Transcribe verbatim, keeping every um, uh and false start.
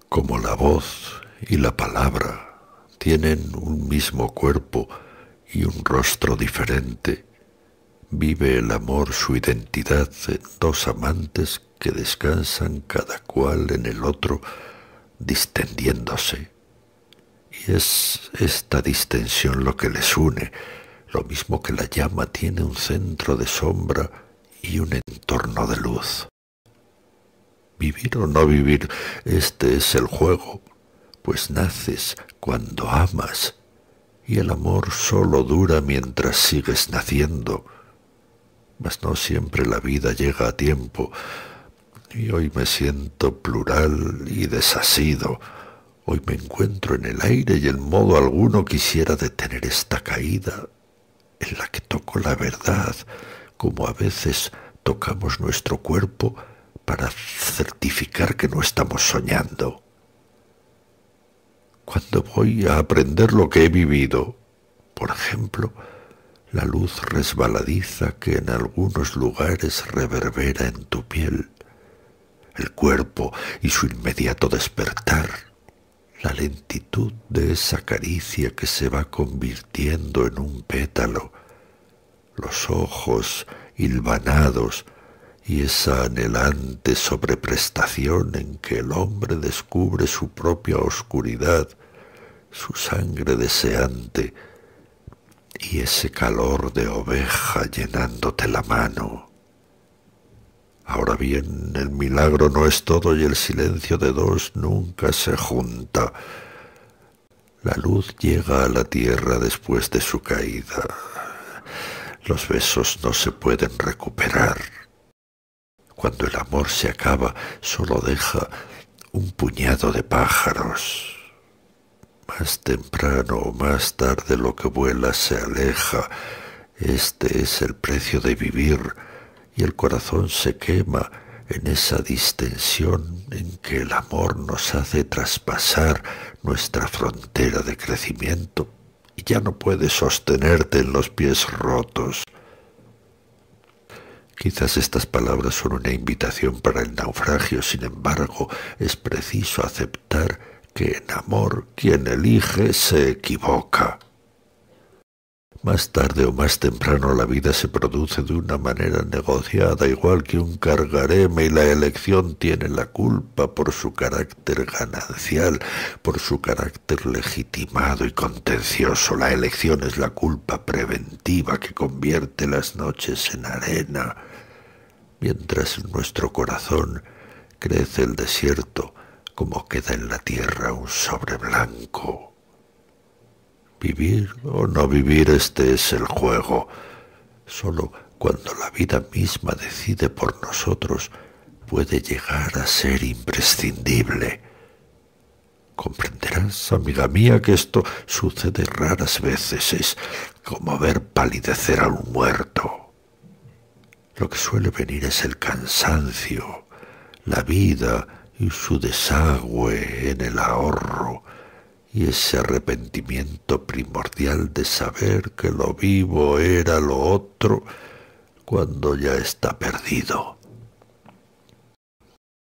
Como la voz y la palabra tienen un mismo cuerpo y un rostro diferente, vive el amor su identidad en dos amantes que descansan cada cual en el otro, distendiéndose. Y es esta distensión lo que les une, lo mismo que la llama tiene un centro de sombra y un entorno de luz. Vivir o no vivir, este es el juego, pues naces cuando amas, y el amor solo dura mientras sigues naciendo. Mas no siempre la vida llega a tiempo, y hoy me siento plural y desasido. Hoy me encuentro en el aire y en modo alguno quisiera detener esta caída, en la que toco la verdad, como a veces tocamos nuestro cuerpo para certificar que no estamos soñando. Cuando voy a aprender lo que he vivido, por ejemplo, la luz resbaladiza que en algunos lugares reverbera en tu piel, el cuerpo y su inmediato despertar, la lentitud de esa caricia que se va convirtiendo en un pétalo, los ojos hilvanados y esa anhelante sobreprestación en que el hombre descubre su propia oscuridad, su sangre deseante y ese calor de oveja llenándote la mano. Ahora bien, el milagro no es todo y el silencio de dos nunca se junta. La luz llega a la tierra después de su caída. Los besos no se pueden recuperar. Cuando el amor se acaba, solo deja un puñado de pájaros. Más temprano o más tarde lo que vuela se aleja. Este es el precio de vivir, y el corazón se quema en esa distensión en que el amor nos hace traspasar nuestra frontera de crecimiento y ya no puedes sostenerte en los pies rotos. Quizás estas palabras son una invitación para el naufragio, sin embargo, es preciso aceptar que en amor quien elige se equivoca. Más tarde o más temprano la vida se produce de una manera negociada, igual que un cargareme, y la elección tiene la culpa por su carácter ganancial, por su carácter legitimado y contencioso. La elección es la culpa preventiva que convierte las noches en arena, mientras en nuestro corazón crece el desierto como queda en la tierra un sobre blanco. Vivir o no vivir, este es el juego. Solo cuando la vida misma decide por nosotros puede llegar a ser imprescindible. Comprenderás, amiga mía, que esto sucede raras veces. Es como ver palidecer a un muerto. Lo que suele venir es el cansancio, la vida y su desagüe en el ahorro, y ese arrepentimiento primordial de saber que lo vivo era lo otro cuando ya está perdido.